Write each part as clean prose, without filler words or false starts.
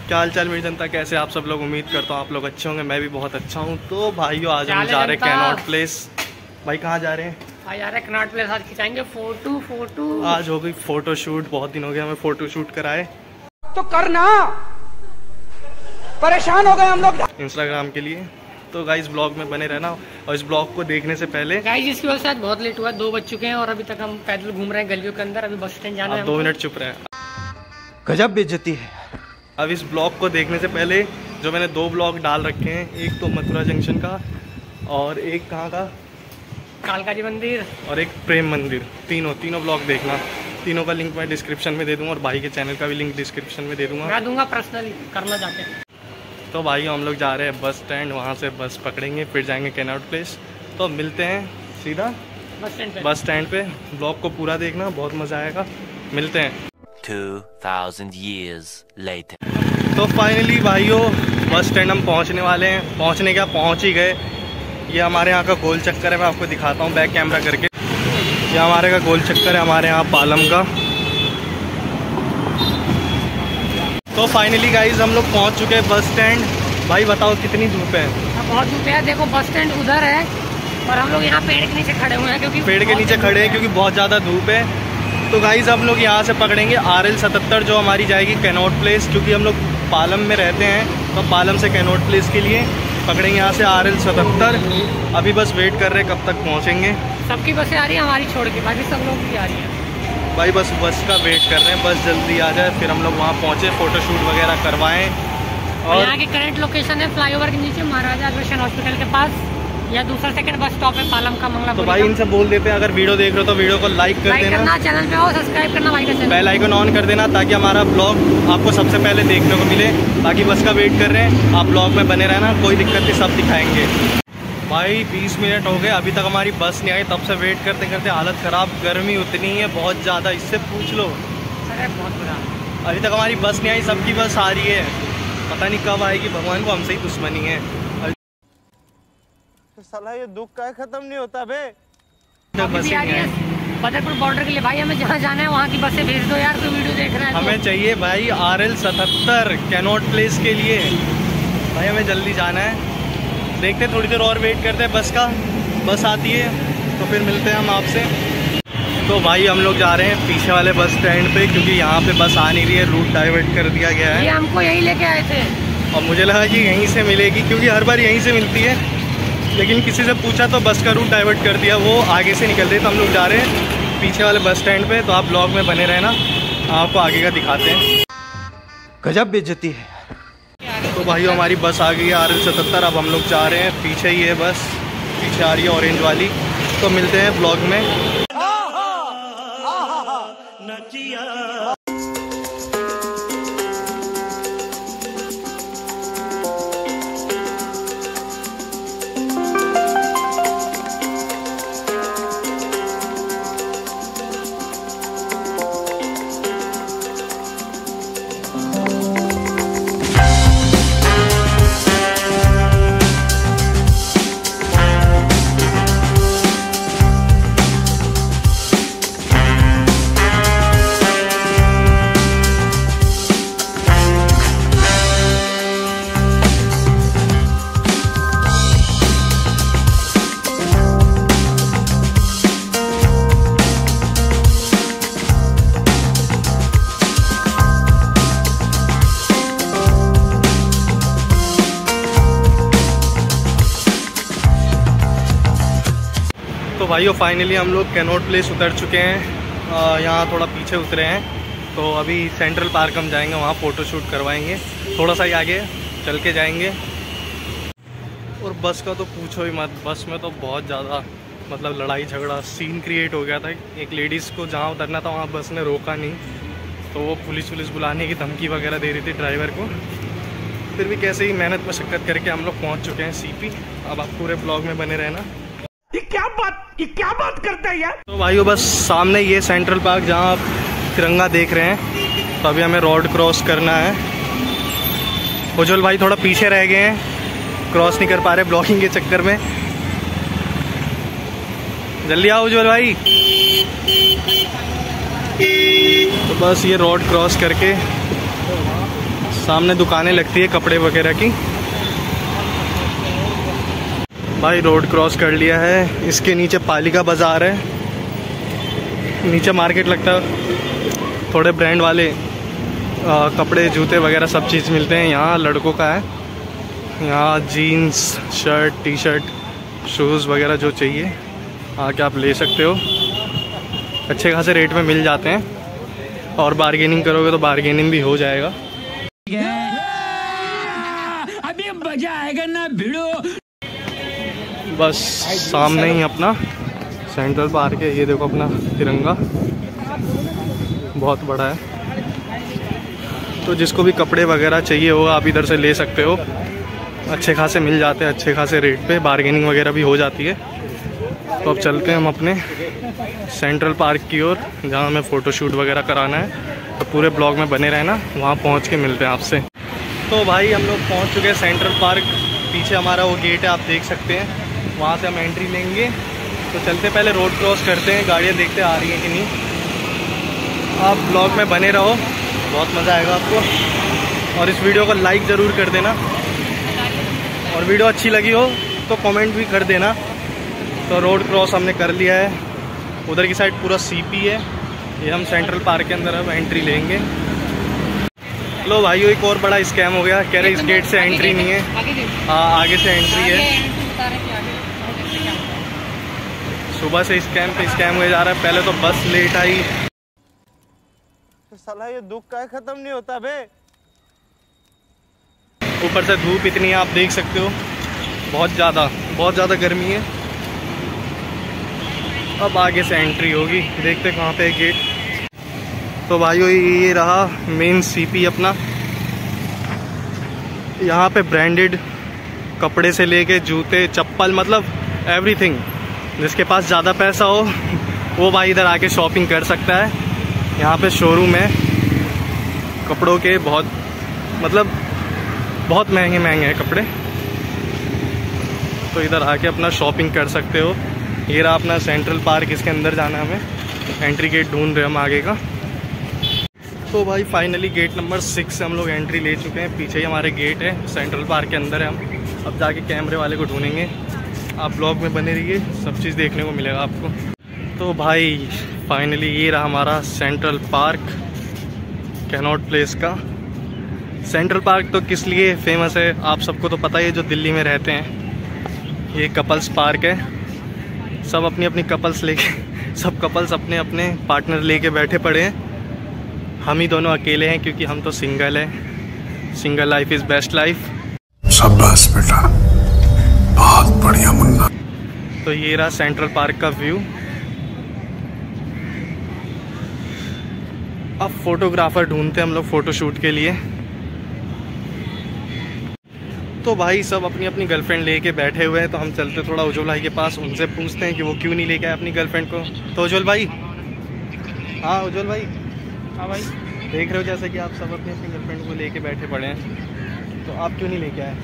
क्या हाल चाल मेरी जनता, कैसे आप सब लोग। उम्मीद करता हूँ आप लोग अच्छे होंगे, मैं भी बहुत अच्छा हूँ। तो भाइयों आज हम जा रहे हैं कैनॉट प्लेस। भाई कहाँ जा रहे हैं? आज जा रहे हैं कैनॉट प्लेस, आज खिंचाएंगे फोटो। आज हो गई फोटो शूट, बहुत दिन हो गए हमें फोटो शूट कराए। तो करना, परेशान हो गए हम लोग इंस्टाग्राम के लिए। तो गाइस ब्लॉग में बने रहना, और इस ब्लॉग को देखने से पहले गाइस इसकी वजह से आज बहुत लेट हुआ, 2 बज चुके हैं और अभी तक हम पैदल घूम रहे हैं गलियों के अंदर। अभी बस स्टैंड जाना है। 2 मिनट चुप रहे। गजब बेइज्जती है। अब इस ब्लॉग को देखने से पहले जो मैंने 2 ब्लॉग डाल रखे हैं, एक तो मथुरा जंक्शन का और एक कहाँ का, कालका जी मंदिर और एक प्रेम मंदिर। तीनों ब्लॉग देखना। तीनों का लिंक मैं डिस्क्रिप्शन में दे दूंगा, और भाई के चैनल का भी लिंक डिस्क्रिप्शन में दे दूंगा। मैं दूंगा पर्सनली, करना जाके। तो भाई हम लोग जा रहे हैं बस स्टैंड, वहाँ से बस पकड़ेंगे, फिर जाएंगे कैनॉट प्लेस। तो मिलते हैं सीधा बस स्टैंड पे। ब्लॉग को पूरा देखना, बहुत मज़ा आएगा। मिलते हैं 2000 years later. तो फाइनली भाइयों बस स्टैंड हम पहुँचने वाले हैं। पहुँचने क्या, पहुँच ही गए। ये हमारे यहाँ का गोल चक्कर है, मैं आपको दिखाता हूँ बैक कैमरा करके। ये हमारे का गोल चक्कर है, हमारे यहाँ पालम का। तो फाइनली गाइज हम लोग पहुँच चुके हैं बस स्टैंड। भाई बताओ कितनी धूप है? बहुत धूप है। देखो बस स्टैंड उधर है और हम लोग यहाँ पेड़ के नीचे खड़े हुए हैं, क्योंकि पेड़ के नीचे खड़े हैं क्योंकि बहुत ज़्यादा धूप है। तो गाइज हम लोग यहाँ से पकड़ेंगे RL 77 जो हमारी जाएगी कैनॉट प्लेस, क्योंकि हम लोग पालम में रहते हैं। तो पालम से कैनॉट प्लेस के लिए पकड़ेंगे यहाँ से RL 77। अभी बस वेट कर रहे हैं कब तक पहुँचेंगे। सबकी बसें आ रही है हमारी छोड़ के, बाकी सब लोग भी आ रही है। भाई बस बस का वेट कर रहे हैं, बस जल्दी आ जाए, फिर हम लोग वहाँ पहुँचे, फ़ोटोशूट वगैरह करवाएँ। और यहाँ की करंट लोकेशन है फ्लाईओवर के नीचे महाराजा अग्रसेन हॉस्पिटल के पास, या दूसरा सेकंड बस स्टॉप है पालम का मंगला। तो भाई इनसे बोल देते हैं अगर वीडियो देख रहे हो तो वीडियो को लाइक कर देना, चैनल पे आओ, सब्सक्राइब करना, भाई का चैनल बेल आइकन ऑन कर देना, ताकि हमारा ब्लॉग आपको सबसे पहले देखने को मिले। बाकी बस का वेट कर रहे हैं, आप ब्लॉग में बने रहना, कोई दिक्कत नहीं, सब दिखाएंगे। भाई 20 मिनट हो गए, अभी तक हमारी बस नहीं आई। तब से वेट करते करते हालत ख़राब, गर्मी उतनी है बहुत ज़्यादा, इससे पूछ लो। अरे बहुत बुरा, अभी तक हमारी बस नहीं आई, सबकी बस आ रही है, पता नहीं कब आएगी। भगवान को हमसे ही दुश्मनी है। साला ये दुख का खत्म नहीं होता बे। बस आ रही है बदरपुर बॉर्डर के लिए। भाई हमें जहाँ जाना है वहाँ की बसें भेज दो यार, तो वीडियो देख रहे हैं। हमें चाहिए भाई RL 77 कैनॉट प्लेस के लिए। भाई हमें जल्दी जाना है, देखते थोड़ी देर और वेट करते हैं बस का। बस आती है तो फिर मिलते हैं हम आपसे। तो भाई हम लोग जा रहे हैं पीछे वाले बस स्टैंड पे, क्योंकि यहाँ पे बस आ नहीं रही है, रूट डाइवर्ट कर दिया गया है। ये हमको यही लेके आए थे और मुझे लगा कि यहीं से मिलेगी, क्योंकि हर बार यहीं से मिलती है, लेकिन किसी से पूछा तो बस का रूट डाइवर्ट कर दिया, वो आगे से निकल रही। तो हम लोग जा रहे हैं पीछे वाले बस स्टैंड पे। तो आप ब्लॉग में बने रहना, आपको आगे का दिखाते हैं। गजब बेइज्जती है। तो भाइयों हमारी बस आ गई है RL 77। अब हम लोग जा रहे हैं, पीछे ही है बस, पीछे आ रही है ऑरेंज वाली। तो मिलते हैं ब्लॉग में। तो भाइयों फाइनली हम लोग कैनॉट प्लेस उतर चुके हैं। यहाँ थोड़ा पीछे उतरे हैं, तो अभी सेंट्रल पार्क हम जाएंगे, वहाँ फ़ोटोशूट करवाएंगे। थोड़ा सा ही आगे चल के जाएंगे। और बस का तो पूछो ही मत, बस में तो बहुत ज़्यादा मतलब लड़ाई झगड़ा सीन क्रिएट हो गया था। एक लेडीज़ को जहाँ उतरना था वहाँ बस ने रोका नहीं, तो वो पुलिस बुलाने की धमकी वगैरह दे रही थी ड्राइवर को। फिर भी कैसे ही मेहनत मशक्क़त करके हम लोग पहुँच चुके हैं CP। अब आप पूरे ब्लॉग में बने रहना। ये क्या बात करता है यार। तो भाइयों बस सामने ये सेंट्रल पार्क जहाँ आप तिरंगा देख रहे हैं, तो अभी हमें रोड क्रॉस करना है। उज्जवल भाई थोड़ा पीछे रह गए हैं, क्रॉस नहीं कर पा रहे ब्लॉकिंग के चक्कर में। जल्दी आओ उज्जवल भाई। तो बस ये रोड क्रॉस करके सामने दुकानें लगती है कपड़े वगैरह की। भाई रोड क्रॉस कर लिया है, इसके नीचे पालिका बाज़ार है, नीचे मार्केट लगता है, थोड़े ब्रांड वाले कपड़े जूते वगैरह सब चीज़ मिलते हैं। यहाँ लड़कों का है, यहाँ jeans shirt T shirt shoes वगैरह जो चाहिए आके आप ले सकते हो। अच्छे खासे रेट में मिल जाते हैं और बार्गेनिंग करोगे तो बार्गेनिंग भी हो जाएगा। अभी मजा आएगा ना भिड़ो। बस सामने ही अपना सेंट्रल पार्क है, ये देखो अपना तिरंगा बहुत बड़ा है। तो जिसको भी कपड़े वगैरह चाहिए होगा आप इधर से ले सकते हो, अच्छे खासे मिल जाते हैं, अच्छे खासे रेट पे बार्गेनिंग वगैरह भी हो जाती है। तो अब चलते हैं हम अपने सेंट्रल पार्क की ओर, जहाँ हमें फ़ोटोशूट वगैरह कराना है। तो पूरे ब्लॉग में बने रहना, वहाँ पहुँच के मिलते हैं आपसे। तो भाई हम लोग पहुँच चुके हैं सेंट्रल पार्क, पीछे हमारा वो गेट है आप देख सकते हैं, वहाँ से हम एंट्री लेंगे। तो चलते पहले रोड क्रॉस करते हैं, गाड़ियाँ देखते आ रही हैं कि नहीं। आप ब्लॉग में बने रहो, बहुत मज़ा आएगा आपको। और इस वीडियो को लाइक ज़रूर कर देना, और वीडियो अच्छी लगी हो तो कमेंट भी कर देना। तो रोड क्रॉस हमने कर लिया है, उधर की साइड पूरा सीपी है, ये हम सेंट्रल पार्क के अंदर अब एंट्री लेंगे। लो भाइयों, एक और बड़ा स्कैम हो गया, कह रहे इस गेट से एंट्री नहीं है। हाँ आगे से एंट्री है। सुबह से स्कैम पे स्कैम हो जा रहा है। पहले तो बस लेट आई, साला ये दुख का खत्म नहीं होता बे। ऊपर से धूप इतनी है आप देख सकते हो, बहुत ज़्यादा गर्मी है। अब आगे से एंट्री होगी, देखते कहाँ पे है गेट। तो भाइयों ये रहा मेन सीपी अपना। यहाँ पे ब्रांडेड कपड़े से लेके जूते चप्पल, मतलब एवरीथिंग। जिसके पास ज़्यादा पैसा हो वो भाई इधर आके शॉपिंग कर सकता है। यहाँ पे शोरूम है कपड़ों के, बहुत महंगे हैं कपड़े। तो इधर आके अपना शॉपिंग कर सकते हो। ये रहा अपना सेंट्रल पार्क, इसके अंदर जाना है हमें। एंट्री गेट ढूंढ रहे हम आगे का। तो भाई फाइनली गेट नंबर 6 से हम लोग एंट्री ले चुके हैं। पीछे ही हमारे गेट है, सेंट्रल पार्क के अंदर है हम। अब जाके कैमरे वाले को ढूंढेंगे। आप ब्लॉग में बने रहिए, सब चीज़ देखने को मिलेगा आपको। तो भाई फाइनली ये रहा हमारा सेंट्रल पार्क, कैनॉट प्लेस का। सेंट्रल पार्क तो किस लिए फेमस है आप सबको तो पता ही है, जो दिल्ली में रहते हैं। ये कपल्स पार्क है, सब अपनी अपनी कपल्स लेके सब कपल्स अपने अपने पार्टनर लेके बैठे पड़े हैं। हम ही दोनों अकेले हैं क्योंकि हम तो सिंगल हैं। Single life is best life. शाबाश बेटा, बहुत बढ़िया मुन्ना। तो ये रहा सेंट्रल पार्क का व्यू। अब फोटोग्राफर ढूंढते हैं हम लोग फ़ोटोशूट के लिए। तो भाई सब अपनी अपनी गर्लफ्रेंड लेके बैठे हुए हैं। तो हम चलते थोड़ा उज्ज्वल भाई के पास, उनसे पूछते हैं कि वो क्यों नहीं लेके आए अपनी गर्लफ्रेंड को। तो उज्ज्वल भाई, हाँ उज्ज्वल भाई, हाँ भाई, देख रहे हो जैसे कि आप सब अपनी अपनी गर्लफ्रेंड को लेके बैठे पड़े हैं, तो आप क्यों नहीं लेके आए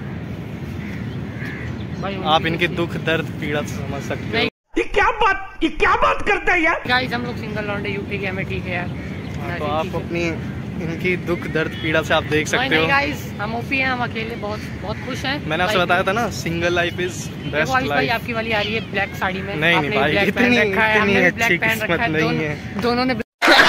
भाई? आप इनके दुख दर्द पीड़ा समझ सकते हो। ये क्या बात करता है यार। गाइस हम लोग सिंगल लौंडे यूपी के, हमें ठीक है यार। तो आप अपनी इनकी दुख दर्द पीड़ा से आप देख सकते हो। गाइस हम ओपी हैं, हम अकेले बहुत खुश हैं। मैंने आपसे बताया था ना, single life is best life. Life. आपकी वाली आ रही है ब्लैक साड़ी में। नहीं नहीं भाई, इतनी अच्छी किस्मत नहीं है। दोनों ने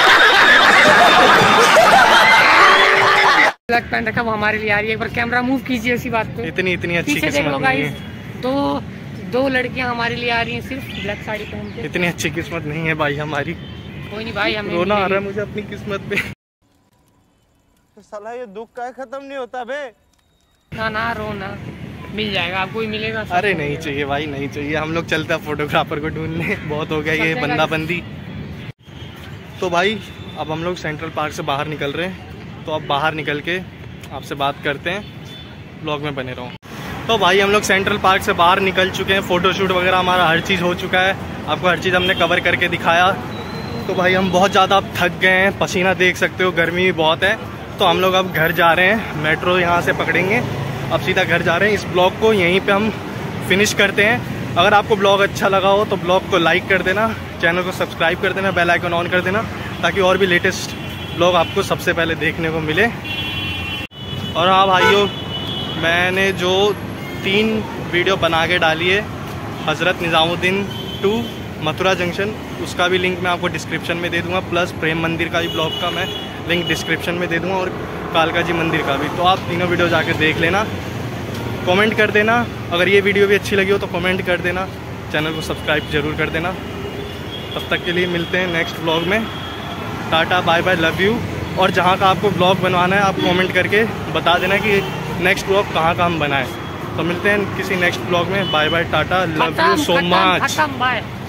ब्लैक पहन रखा, वो हमारे लिए आ रही है। एक बार कैमरा मूव कीजिए इसी बात पे। इतनी अच्छी पीछे देख लो किस्मत नहीं गाइस, है। दो लड़कियां हमारे लिए आ रही हैं सिर्फ ब्लैक साड़ी पहन के। इतनी अच्छी किस्मत नहीं है भाई हमारी। कोई नहीं भाई, हमें रोना आ रहा है मुझे अपनी किस्मत पे। साला ये दुख का खत्म नहीं होता बे। ना रोना, मिल जाएगा आपको ही मिलेगा। अरे नहीं चाहिए भाई, नहीं चाहिए। हम लोग चलते हैं फोटोग्राफर को ढूंढने, बहुत हो गया ये बंदा बंदी। तो भाई अब हम लोग सेंट्रल पार्क से बाहर निकल रहे हैं। तो अब बाहर निकल के आपसे बात करते हैं, ब्लॉग में बने रहो। तो भाई हम लोग सेंट्रल पार्क से बाहर निकल चुके हैं। फ़ोटोशूट वगैरह हमारा हर चीज़ हो चुका है, आपको हर चीज़ हमने कवर करके दिखाया। तो भाई हम बहुत ज़्यादा अब थक गए हैं, पसीना देख सकते हो, गर्मी भी बहुत है। तो हम लोग अब घर जा रहे हैं, मेट्रो यहाँ से पकड़ेंगे, अब सीधा घर जा रहे हैं। इस ब्लॉग को यहीं पे हम फिनिश करते हैं। अगर आपको ब्लॉग अच्छा लगा हो तो ब्लॉग को लाइक कर देना, चैनल को सब्सक्राइब कर देना, बेल आइकन ऑन कर देना, ताकि और भी लेटेस्ट ब्लॉग आपको सबसे पहले देखने को मिले। और हाँ भाइयों, मैंने जो 3 वीडियो बना के डाली है हज़रत निज़ामुद्दीन टू मथुरा जंक्शन, उसका भी लिंक मैं आपको डिस्क्रिप्शन में दे दूंगा, प्लस प्रेम मंदिर का भी ब्लॉग का मैं लिंक डिस्क्रिप्शन में दे दूंगा, और कालका जी मंदिर का भी। तो आप तीनों वीडियो जाके देख लेना, कमेंट कर देना। अगर ये वीडियो भी अच्छी लगी हो तो कमेंट कर देना, चैनल को सब्सक्राइब ज़रूर कर देना। तब तक के लिए मिलते हैं नेक्स्ट ब्लॉग में। Tata bye bye, love you. और जहाँ का आपको ब्लॉग बनवाना है आप कमेंट करके बता देना कि नेक्स्ट ब्लॉग कहाँ का हम बनाएं। तो मिलते हैं किसी नेक्स्ट ब्लॉग में। Bye bye, tata, love you so much. Bye.